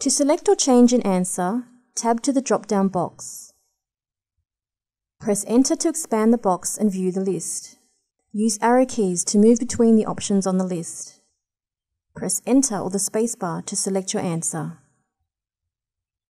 To select or change an answer, tab to the drop-down box. Press Enter to expand the box and view the list. Use arrow keys to move between the options on the list. Press Enter or the spacebar to select your answer.